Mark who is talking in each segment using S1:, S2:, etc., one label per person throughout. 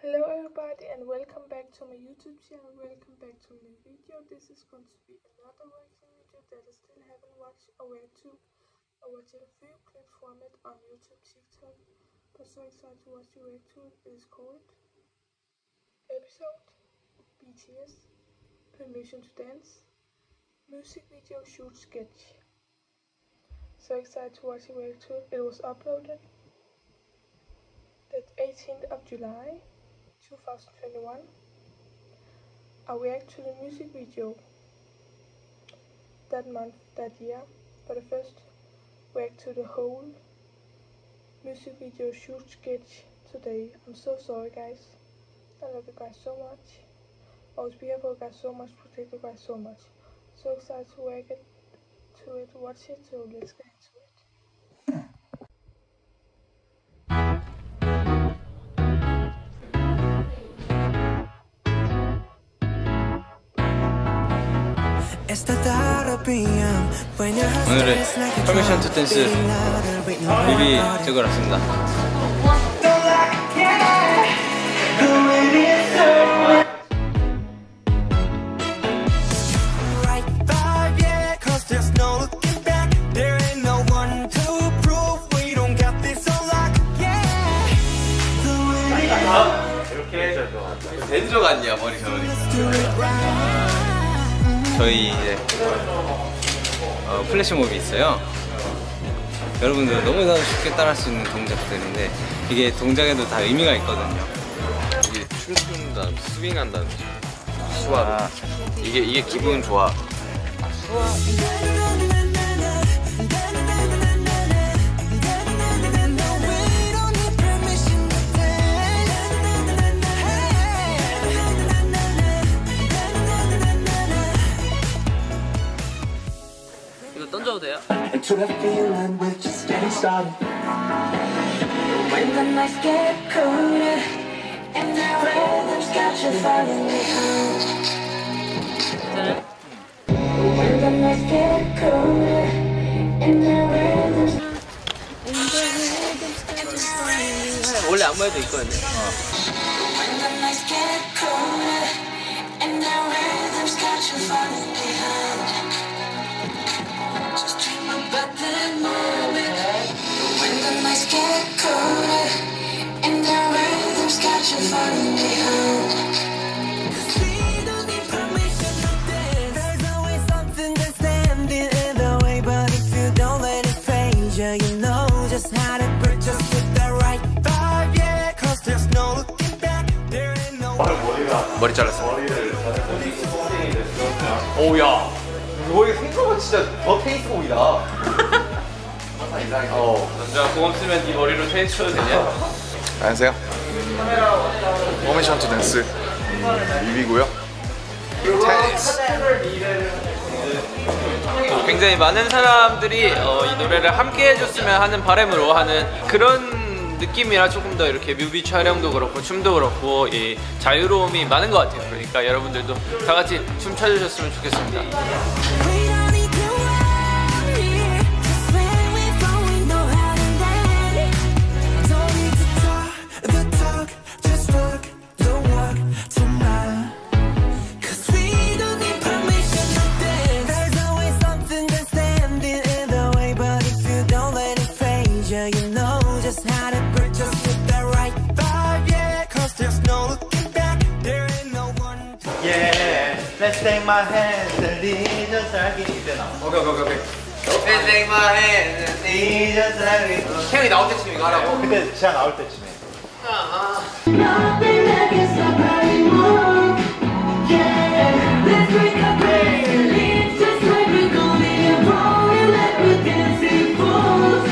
S1: Hello everybody and welcome back to my YouTube channel, welcome back to my video. This is going to be another reaction video that I still haven't watched or react to. I watched a few clips from it on YouTube, TikTok, but so excited to watch the react to it. It is called Episode, BTS, Permission to Dance, Music Video Shoot Sketch. So excited to watch the react to it. It was uploaded the 18th of July 2021. I react to the music video that month, that year, but I first react to the whole music video shoot sketch today. I'm so sorry guys. I love you guys so much. Always be careful guys so much, protect you guys so much. So excited to react to it, watch it, so let's get into it.
S2: 오늘은 퍼미션 투 댄스 뮤비 찍으러 왔습니다. 이렇게 댄저 같냐 머리 결혼이. 저희 이제 플래시몹이 있어요. 여러분들 너무나 쉽게 따라할 수 있는 동작들인데 이게 동작에도 다 의미가 있거든요.
S3: 이게 춤춘다는 스윙한다는 수화. 이게 기분 좋아.
S2: 던져도 돼요?
S4: To the feeling we're just getting started. When the nights get colder and the rhythm's got you falling behind. When the nights get colder and the rhythm's got you falling behind.
S2: 원래 안무에도 있거든요.
S4: When the nights get colder and the rhythm's got you falling behind. Just dream about that moment when the nights get colder and the rhythm's got you falling behind. 'Cause we don't need permission to dance. There's always something that's standing in the way, but if you don't let it phase you, you know just how to break. Just with the right vibe, yeah. 'Cause there's no looking back. There ain't no.
S3: 머리 잘랐어.
S2: 오야. 이거 생각보다 진짜 더 테이스 보이다. 남자 고음 쓰면 네 머리로 테이스 쳐도 되냐?
S3: 안녕하세요. 퍼미션 투 댄스 뮤비고요.
S2: 굉장히 많은 사람들이 이 노래를 함께 해줬으면 하는 바람으로 하는 그런 느낌이라 조금 더 이렇게 뮤비 촬영도 그렇고 춤도 그렇고 이 자유로움이 많은 것 같아요. 그러니까 여러분들도 다 같이 춤 춰주셨으면 좋겠습니다.
S5: Let's take my hands and lead us again.
S2: 오케이. Let's take my hand and
S5: lead us again.
S2: 태영이 나올 때쯤 이거 하라고?
S5: 그때 제가 나올 때쯤에.
S4: Nothing that can stop our anymore. Yeah, let's break our break. Just like we're going wrong and let the dancing fools.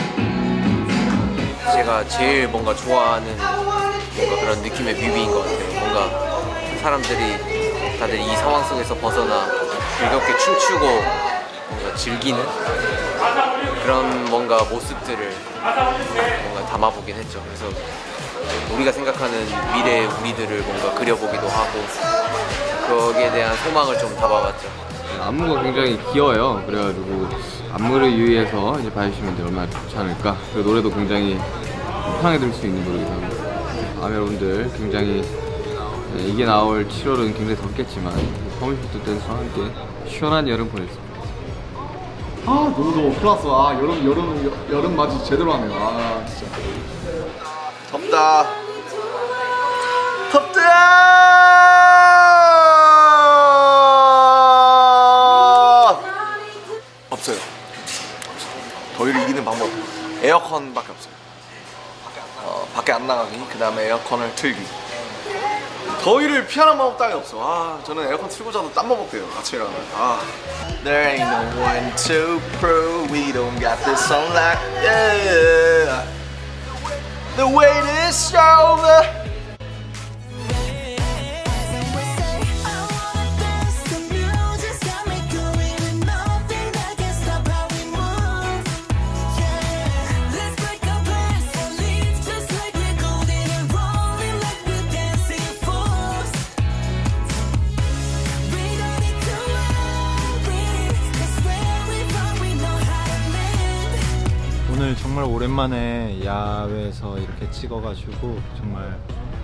S3: 제가 제일 뭔가 좋아하는 뭔가 그런 느낌의 뮤비인 것 같아요. 뭔가 사람들이 다들 이 상황 속에서 벗어나 즐겁게 춤추고 뭔가 즐기는 그런 뭔가 모습들을 뭔가 담아보긴 했죠. 그래서 우리가 생각하는 미래의 우리들을 뭔가 그려보기도 하고 거기에 대한 소망을 좀 담아봤죠.
S6: 안무가 굉장히 귀여워요. 그래가지고 안무를 유의해서 이제 봐주시면 얼마나 좋지 않을까. 그리고 노래도 굉장히 편하게 들을 수 있는 노래이기도 합니다. 여러분들 굉장히 이게 나올 7월은 굉장히 덥겠지만 퍼미션 투 댄스와 함께 시원한 여름 보냈습니다.
S7: 아 너무 더워. 큰일 났어. 아 여름 맞이 제대로 하네요. 아 진짜 덥다. 덥다. 없어요. 더위를 이기는 방법 에어컨밖에 없어요. 밖에 안 나가기, 그 다음에 에어컨을 틀기. 더위를 피하는 방법 따위 없어. 아 저는 에어컨 틀고 자도 땀만 먹대요 아침에 일어나면. 아 There ain't no one to prove we don't got this on like yeah. The wait is over.
S5: 오늘 정말 오랜만에 야외에서 이렇게 찍어가지고 정말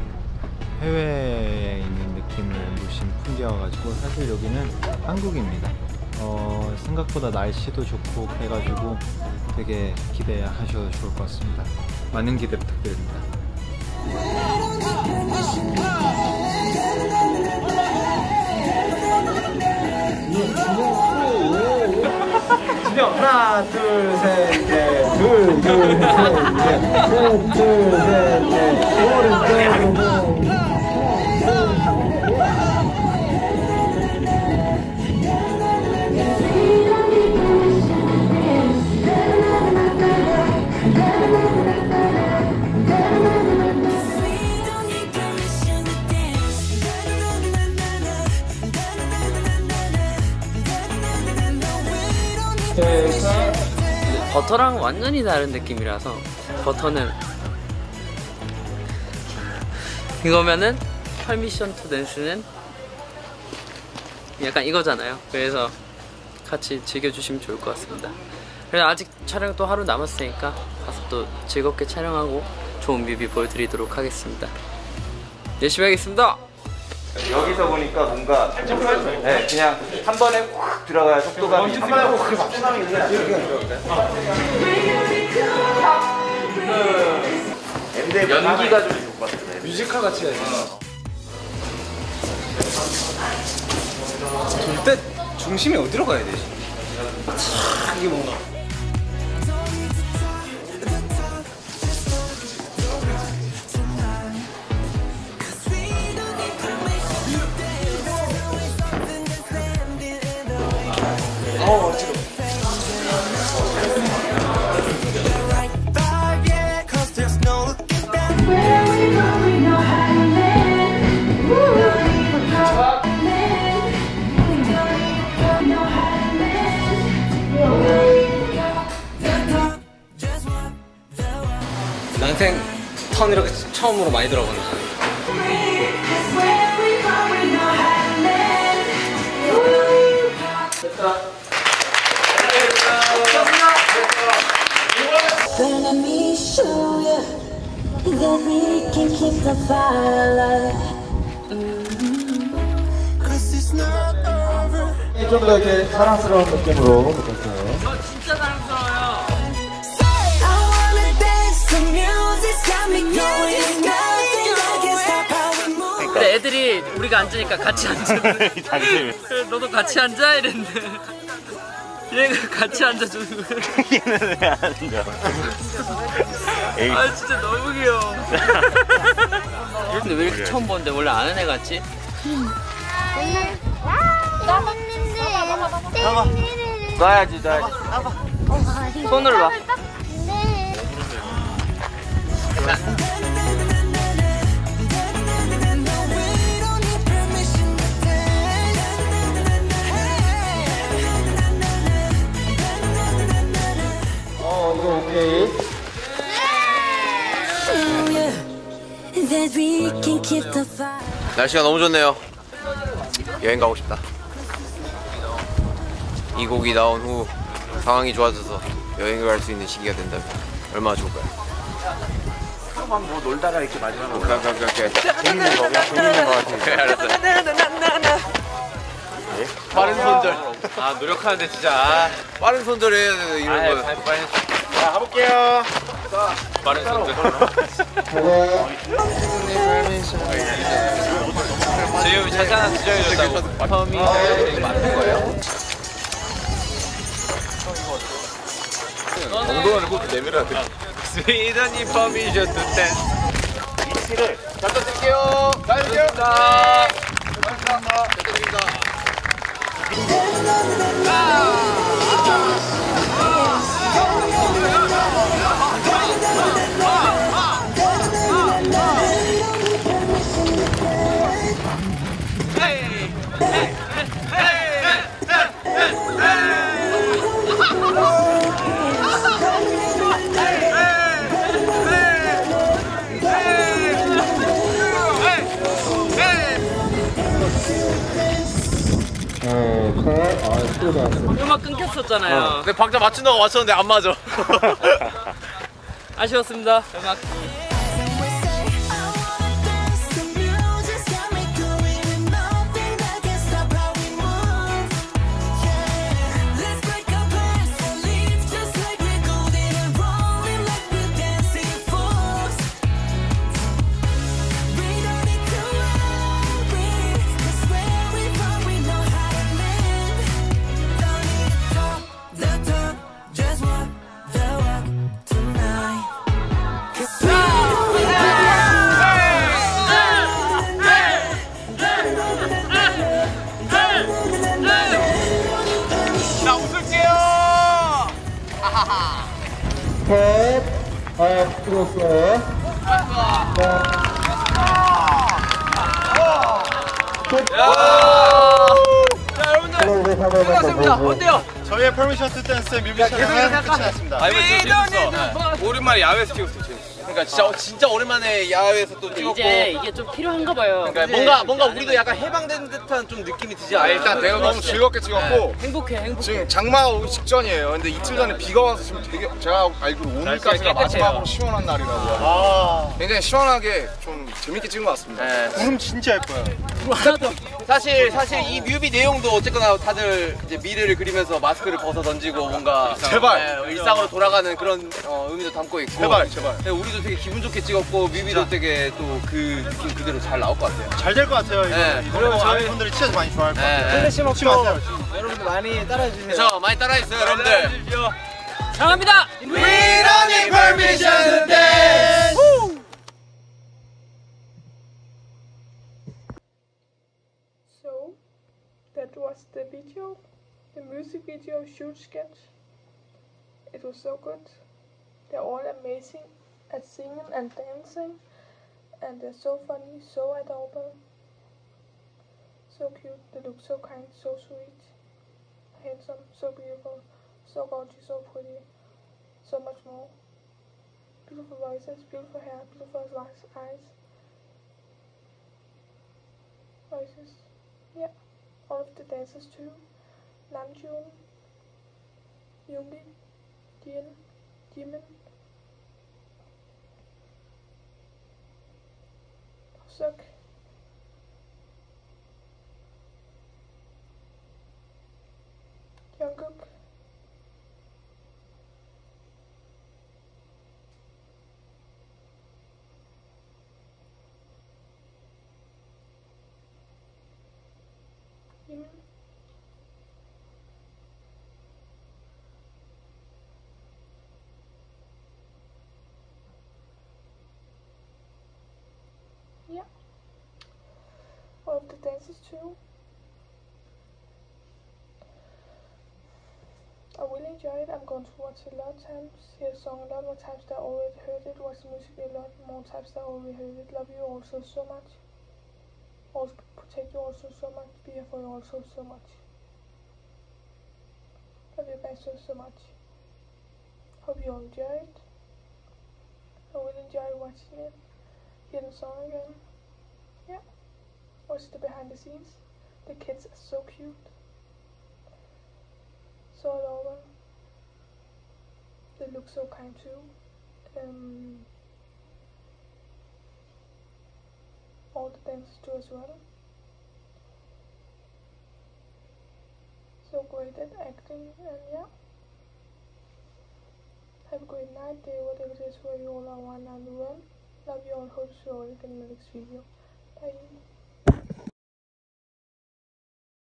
S5: 해외에 있는 느낌을 물씬 풍겨가지고 사실 여기는 한국입니다. 생각보다 날씨도 좋고 그래가지고 되게 기대하셔도 좋을 것 같습니다. 많은 기대 부탁드립니다. 하나 둘셋넷 둘셋넷 오른쪽으로
S8: 버터랑 완전히 다른 느낌이라서 버터는 이거면은 퍼미션 투 댄스는 약간 이거잖아요. 그래서 같이 즐겨주시면 좋을 것 같습니다. 그래서 아직 촬영 또 하루 남았으니까 가서 또 즐겁게 촬영하고 좋은 뮤비 보여드리도록 하겠습니다. 열심히 하겠습니다.
S9: 여기서 보니까 뭔가 네, 그냥 한 번에 확 들어가야 속도감이 한 번에 확 세상이 연기가 좀 좋을 것 같은데
S7: 뮤지컬 같이 해야지. 돌 때 중심이 어디로 가야 되지? 이게 뭔가 어지러워.
S3: 난생 턴 이렇게 처음으로 많이 들어보네.
S4: But let me show you that we can keep the fire alive.
S5: 좀 더 이렇게 사랑스러운 느낌으로 붙였어요.
S8: 저 진짜 사랑스러워요.
S4: I wanna dance, the music's got me going. Nothing I can stop how we move.
S8: 근데 애들이 우리가 앉으니까 같이 앉아. 그래, 너도 같이 앉아 이랬는데 얘가 같이 앉아주는 거야.
S9: 얘는 왜 안 앉아?
S8: 아 진짜 너무 귀여워. 근데 왜 이렇게 처음 보는데 원래 아는 애 같지?
S9: 놔야지.
S8: 손으로 놔.
S5: 이거 오케이.
S4: That we can keep the fire.
S3: 날씨가 너무 좋네요. 여행 가고 싶다. 이 곡이 나온 후 상황이 좋아져서 여행을 갈 수 있는 시기가 된다면 얼마나 좋을까요?
S9: 막 뭐 놀다가 이렇게 마지막으로
S7: 오케이. 재밌는 거 같아.
S3: 그래 알았어.
S2: 빠른 손절. 아 노력하는데 진짜.
S3: 빠른 손절 해야 돼 이런 거.
S2: 빨리.
S9: 자 가볼게요.
S2: 빠른 손절. 지금 차지 하나 지정해줬다고. 퍼미션이 맞는 거예요?
S7: 엉덩이를 꼭 내밀어야 돼.
S2: 스위드니 퍼미션 투 댄스.
S9: 위치를
S7: 잘 부탁드릴게요.
S2: 감사합니다.
S8: 음악 끊겼었잖아요.
S3: 근데 박자 맞춘다고 맞췄는데 안 맞아.
S8: 아쉬웠습니다. 음악.
S2: 자 여러분들 끝났습니다. 어때요?
S5: 저희의 퍼미션 투 댄스 뮤비 촬영은 끝이 났습니다.
S3: 오랜만에 야외에서 찍었어. 그러니까 진짜 오랜만에 야외에서 또 찍었고.
S8: 이게 좀 필요한가 봐요.
S3: 그러니까 뭔가 우리도 약간 해방된 듯한 좀 느낌이 드지 않아요?
S7: 일단 내가 너무 즐겁게 찍었고
S8: 행복해.
S7: 지금 장마가 오기 직전이에요. 근데 이틀 전에 비가 와서 지금 되게 제가 알기로 오늘까지가 마지막으로 시원한 날이라고. 굉장히 시원하게 좀 재밌게 찍은 것 같습니다.
S3: 네.
S5: 구름 진짜 예뻐요.
S3: 사실 이 뮤비 내용도 어쨌거나 다들 이제 미래를 그리면서 마스크를 벗어 던지고 뭔가
S7: 제발!
S3: 일상으로 돌아가는 그런 의미도 담고 있고.
S7: 제발.
S3: 근데 우리도 되게 기분 좋게 찍었고 뮤비도 되게 또 그 느낌 그대로 잘 나올 것 같아요.
S5: 잘 될 것 같아요.
S3: 네.
S5: 그리고 저희 분들이 진짜 많이 좋아할 것 같아요.
S3: 플래시
S5: 먹지 마세요.
S8: 여러분들 많이 따라해주세요.
S3: 그래서 많이 따라해주세요 여러분들.
S8: 사랑합니다.
S1: So, that was the video, the music video shoot sketch. It was so good. They're all amazing at singing and dancing, and they're so funny, so adorable, so cute. They look so kind, so sweet, handsome, so beautiful, so gorgeous, so pretty, so much more. Beautiful voices, beautiful hair, beautiful eyes. Voices. Yeah, all of the dancers too. Namjoon, Yoongi, Jimin, Suk, Jungkook, Jimin, yeah, all of the dances too. I really enjoyed it. I'm going to watch it a lot of times, hear the song a lot more times than I already heard it, watch the music a lot more times than I already heard it. Love you also so much. Also protect you also so much. Be here for you also so much. Love you guys so much. Hope you all enjoyed. I really enjoyed watching it. Hear the song again. Yeah. Watch the behind the scenes. The kids are so cute. So adorable. They look so kind too. all the dances too as well. So great at acting, and yeah. Have a great night, day, whatever it is for you all. I want to run. Love you all, hope to see you all again in the next video. Bye.